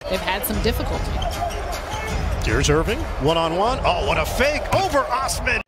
they've had some difficulty. Here's Irving, one-on-one. Oh, what a fake over Osman.